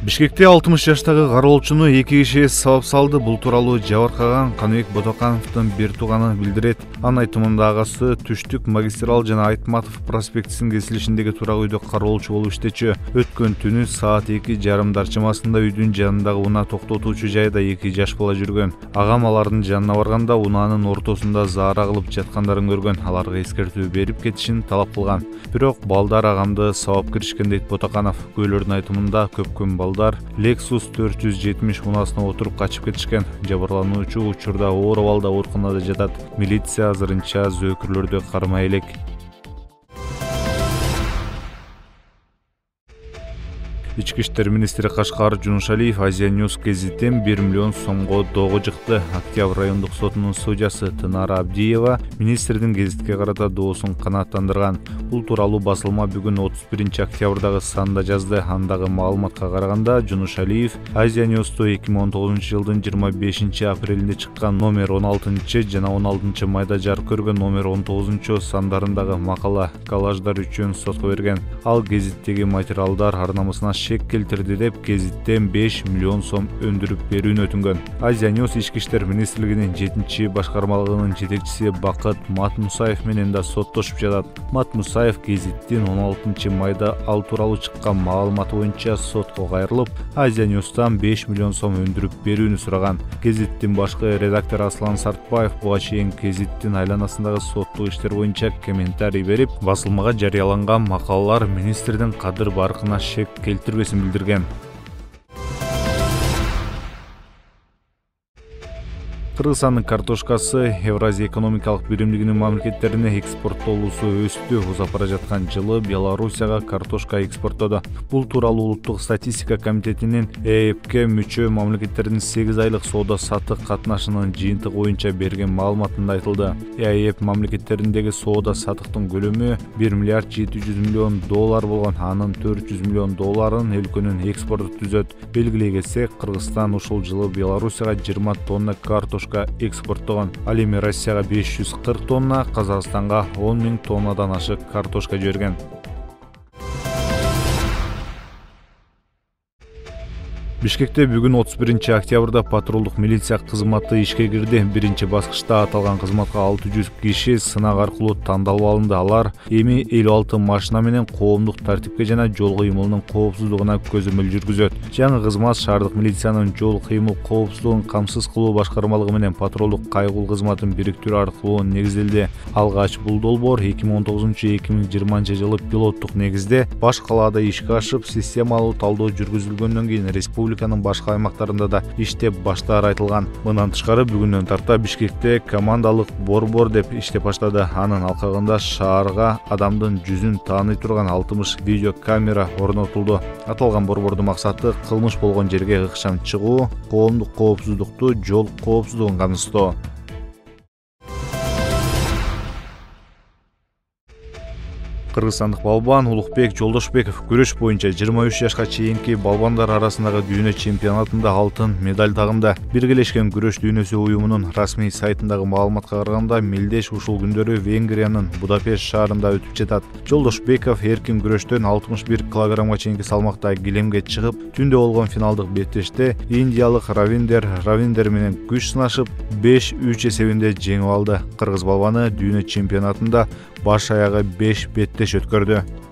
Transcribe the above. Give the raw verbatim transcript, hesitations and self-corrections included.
Бишкекте алтымыш жаштагы кароолчуну эки киши сабап салды. Бул тууралуу Жабыркаган Каныбек Ботокановдун бир тууганы билдирет. Анын айтымында агасы Түштүк магистрал жана Айтматов проспектисинин кесилишиндеги турак үйдө кароолчу болуп иштечү. Өткөн түнү саат эки жарымдар чамасында үйдүн жанындагы унаа токтотуучу жайда эки жаш бала жүргөн. Агам алардын жанына барганда унаанын ортосунда заара кылып жаткандарын көргөн. Аларга эскертүү берип кетишин талап кылган. Бирок балдар агамды сабап киришкен дейт Ботоканов. Күйлөрдүн айтымында көпкөн балдар Lexus төрт жүз жетимиш унаасына отуруп качып кетишкен. Жабырлануучу учурда оор абалда ооруканада жатат. Милиция азырынча зөөкүрлөрдү кармай элек. Ички иштер министри Кашкар Жунушалиев Азия Ньюс гезиттен бир миллион сомго доого жыкты. Октябрь райондук сотунун судьясы Тынара Абдиева министрдин гезитке карата доосун канааттандырган. Бул тууралуу басылма бүгүн отуз биринчи октябрдагы санында жазды. Андагы маалыматка караганда Жунушалиев Азия Ньюсту эки миң он тогузунчу жылдын жыйырма бешинчи апрелинде чыккан номер он алтынчы жана он алтынчы майда жарык көргөн номер он тогузунчу сандарындагы макала коллаждар үчүн сотко берген. Ал гезиттеги материалдар ар намысына шек келтирди деп гезиттен беш миллион сом өндүрүп берүүнү өтүнгөн. Азия Ньюс ички иштер министрлигинин жетинчи башкармалыгынын жетекчиси Бакыт Матмусаев менен да соттошуп жатат. Матмусаев гезиттин он алтынчы майда ал тууралуу чыккан маалыматы боюнча сотко кайрылып, Азия Ньюстан беш миллион сом өндүрүп берүүнү сураган. Гезиттин башкы редактору Аслан Сартбаев буга чейин гезиттин айланасындагы соттук иштер боюнча комментарий берип, басылмага жарыяланган макалалар министрдин кадыр баркына шек келтирбесин билдирген. Кыргызстандын картошкасы Евразия экономикалык биримдигинин мамлекеттерине экспорттолуусу өстү. Узап бара жаткан жылы Белоруссияга картошка экспорттоду. Бул тууралуу улуттук статистика комитетинин ЭЭПке мүчө мамлекеттердин сегиз айлык соода саттык катнашынын жыйынтыгы боюнча берген маалыматында айтылды. ЭЭП мамлекеттериндеги соода саттыктын көлөмү бир миллиард жети жүз миллион доллар болгон. Анын төрт жүз миллион долларын өлкөнүн экспорту түзөт. Белгилей кетсек, Кыргызстан ушул жылы Белоруссияга жыйырма тонна картошка экспорттогон. Ал эми Россияга беш жүз кырк тонна, Казакстанга он миң тоннадан ашык картошка жиберген. Бишкекте бүгүн отуз биринчи октябрда патрулдук милиция кызматы ишке кирди. Биринчи баскычта аталган кызматка алты жүз киши сынак аркылуу тандалып алынды. Алар эми элүү алты машина менен коомдук тартипке жана жол кыймылынын коопсуздугуна көзөмөл жүргүзөт. Жаңы кызмат шаардык милициянын жол кыймыл коопсуздугун камсыз кылуу башкармалыгы менен патрулдук кайгыл кызматын бириктирүү аркылуу негизделди. Алгач бул долбоор эки миң он тогузунчу эки миң жыйырманчы жылы пилоттук негизде баш калаада ишке ашып, системалуу талдоо жүргүзүлгөндөн кийин республика Республиканын башка аймактарында да иштеп баштаары айтылган. Мындан тышкары бүгүндөн тарта Бишкекте командалык борбор деп иштеп баштады. Анын алкагында шаарга адамдын жүзүн тааный турган алтымыш видео камера орнотулду. Аталган борбордун максаты кылмыш болгон жерге ыкшам чыгуу, коомдук коопсуздукту, жол коопсуздугун камсыздоо. Кыргызстандык балбан Улукбек Жолдошбеков күрөш боюнча жыйырма үч жашка чейинки балбандар арасындагы дүйнө чемпионатында алтын медаль тагынды. Биргелешкен күрөш дүйнөсү уюмунун расмий сайтындагы маалыматка караганда, мелдеш ушул күндөрү Венгриянын Будапешт шаарында өтүп жатат. Жолдошбеков эркин күрөштөн алтымыш бир килограммга чейинки салмакта килемге чыгып, түндө болгон финалдык беттеште индиялык Равиндер Равиндер менен күч сынашып, беш үч эсебинде жеңип алды. Кыргыз балбаны дүйнө чемпионатында баш аягы беш беттеш өткөрдү.